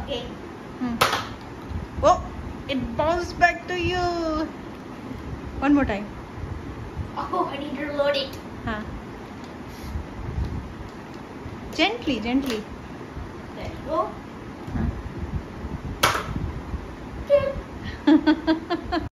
Okay. Oh, it bounced back to you. One more time. Oh, I need to reload it. Huh. Gently, gently. There you go. Huh.